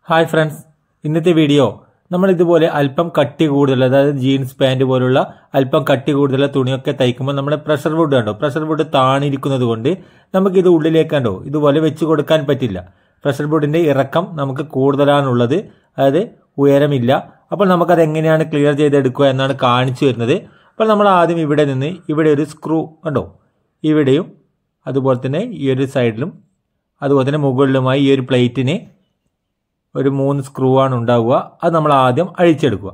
Hi friends, ഇന്നത്തെ video നമ്മൾ ഇതുപോലെ അല്പം കട്ടി കൂടുതൽ, അതായത് ജീൻസ് പാൻറ് പോലുള്ള അല്പം കട്ടി കൂടുതലുള്ള തുണിയൊക്കെ തയ്ക്കുമ്പോൾ നമ്മുടെ പ്രഷർ വുഡ് കണ്ടോ, പ്രഷർ വുഡ് താണിരിക്കുന്നത് കൊണ്ട് നമുക്കിത് ഉള്ളിലേക്ക് കണ്ടോ ഇതുപോലെ വെച്ച് കൊടുക്കാൻ പറ്റില്ല. പ്രഷർ വുഡിന്റെ ഇറക്കം നമുക്ക് കൂടുതലാണുള്ളത്, അതായത് ഉയരമില്ല. അപ്പോൾ നമുക്കത് എങ്ങനെയാണ് ക്ലിയർ ചെയ്തെടുക്കുക എന്നാണ് കാണിച്ചു വരുന്നത്. അപ്പോൾ നമ്മൾ ആദ്യം ഇവിടെ നിന്ന് ഇവിടെ ഒരു സ്ക്രൂ കണ്ടോ, ഇവിടെയും അതുപോലെ തന്നെ ഈ ഒരു സൈഡിലും അതുപോലെ തന്നെ മുകളിലുമായി ഈ ഒരു പ്ലേറ്റിന് ഒരു 3 സ്ക്രൂ ആണ് ഉണ്ടാവുക. അത് നമ്മൾ ആദ്യം അഴിച്ചെടുക്കുക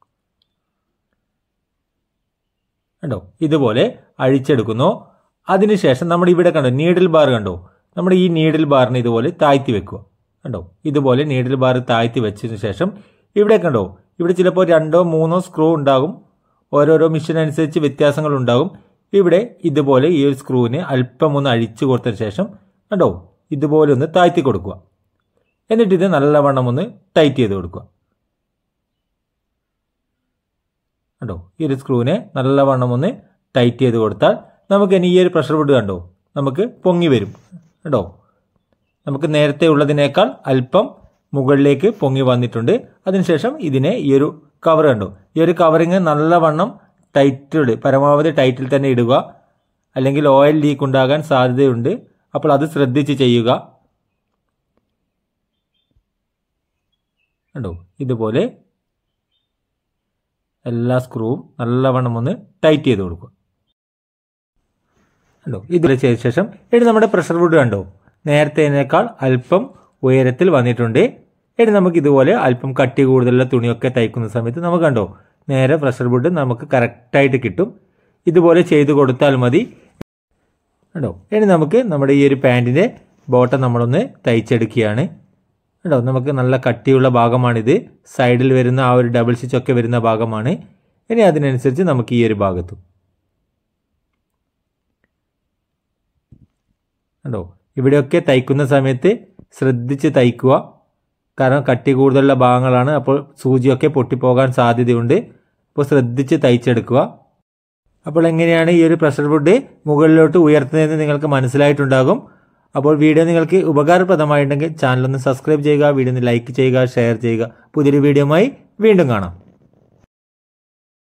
കണ്ടോ, ഇതുപോലെ അഴിച്ചെടുക്കുന്നു. അതിനുശേഷം നമ്മൾ ഇവിടെ കണ്ടോ നീഡിൽ ബാർ കണ്ടോ, നമ്മൾ ഈ നീഡിൽ ബാറിനെ ഇതുപോലെ താഴ്ത്തി വെക്കുക കണ്ടോ, ഇതുപോലെ നീഡിൽ ബാർ താഴ്ത്തി വെച്ചതിന് ശേഷം ഇവിടെ കണ്ടോ, ഇവിടെ ചിലപ്പോൾ 2 or 3 സ്ക്രൂ ഉണ്ടാകും, ഓരോരോ മെഷീൻ അനുസരിച്ച് വ്യത്യാസങ്ങൾ ഉണ്ടാകും. ഇവിടെ ഇതുപോലെ ഈ ഒരു സ്ക്രൂവിനെ അല്പം ഒന്ന് അഴിച്ചു കൊടുത്തതിന് ശേഷം കണ്ടോ ഇതുപോലെ ഒന്ന് താഴ്ത്തി കൊടുക്കുക. എന്നിട്ട് ഇത് നല്ലവണ്ണം ഒന്ന് ടൈറ്റ് ചെയ്ത് കൊടുക്കുക കണ്ടോ. ഈ ഒരു സ്ക്രൂവിനെ നല്ലവണ്ണം ഒന്ന് ടൈറ്റ് ചെയ്ത് കൊടുത്താൽ നമുക്ക് ഇനി ഈ ഒരു പ്രഷർ വുഡ് കണ്ടോ നമുക്ക് പൊങ്ങി വരും കേട്ടോ. നമുക്ക് നേരത്തെ ഉള്ളതിനേക്കാൾ അല്പം മുകളിലേക്ക് പൊങ്ങി വന്നിട്ടുണ്ട്. അതിനുശേഷം ഇതിനെ ഈ ഒരു കവർ കണ്ടോ, ഈ ഒരു കവറിങ് നല്ലവണ്ണം ടൈറ്റിൽ, പരമാവധി ടൈറ്റിൽ തന്നെ ഇടുക, അല്ലെങ്കിൽ ഓയിൽ ലീക്ക് ഉണ്ടാകാൻ സാധ്യതയുണ്ട്. അപ്പോൾ അത് ശ്രദ്ധിച്ച് ചെയ്യുക കണ്ടോ. ഇതുപോലെ എല്ലാ സ്ക്രൂവും നല്ലവണ്ണം ഒന്ന് ടൈറ്റ് ചെയ്ത് കൊടുക്കുക കണ്ടോ. ഇതിൽ ചെയ്ത ശേഷം ഇനി നമ്മുടെ പ്രഷർ വുഡ് കണ്ടോ നേരത്തേനേക്കാൾ അല്പം ഉയരത്തിൽ വന്നിട്ടുണ്ട്. ഇനി നമുക്ക് ഇതുപോലെ അല്പം കട്ടി കൂടുതലുള്ള തുണിയൊക്കെ തയ്ക്കുന്ന സമയത്ത് നമുക്ക് കണ്ടോ നേരെ പ്രഷർ വുഡ് നമുക്ക് കറക്റ്റായിട്ട് കിട്ടും. ഇതുപോലെ ചെയ്ത് കൊടുത്താൽ മതി കണ്ടോ. ഇനി നമുക്ക് നമ്മുടെ ഈ ഒരു പാൻറ്റിൻ്റെ ബോട്ടം നമ്മളൊന്ന് തയ്ച്ചെടുക്കുകയാണ് കേട്ടോ. നമുക്ക് നല്ല കട്ടിയുള്ള ഭാഗമാണിത്, സൈഡിൽ വരുന്ന ആ ഒരു ഡബിൾ സ്റ്റിച്ച് ഒക്കെ വരുന്ന ഭാഗമാണ്. ഇനി അതിനനുസരിച്ച് നമുക്ക് ഈ ഒരു ഭാഗത്തും കണ്ടോ ഇവിടെയൊക്കെ തയ്ക്കുന്ന സമയത്ത് ശ്രദ്ധിച്ച് തയ്ക്കുക, കാരണം കട്ടി കൂടുതലുള്ള ഭാഗങ്ങളാണ്. അപ്പോൾ സൂചിയൊക്കെ പൊട്ടിപ്പോകാൻ സാധ്യതയുണ്ട്. അപ്പോൾ ശ്രദ്ധിച്ച് തയ്ച്ചെടുക്കുക. അപ്പോൾ എങ്ങനെയാണ് ഈ ഒരു പ്രഷർ വുഡ് മുകളിലോട്ട് ഉയർത്തുന്നതെന്ന് നിങ്ങൾക്ക് മനസ്സിലായിട്ടുണ്ടാകും. അപ്പോൾ വീഡിയോ നിങ്ങൾക്ക് ഉപകാരപ്രദമായിട്ടുണ്ടെങ്കിൽ ചാനൽ ഒന്ന് സബ്സ്ക്രൈബ് ചെയ്യുക, വീഡിയോ ഒന്ന് ലൈക്ക് ചെയ്യുക, ഷെയർ ചെയ്യുക. പുതിയൊരു വീഡിയോയുമായി വീണ്ടും കാണാം.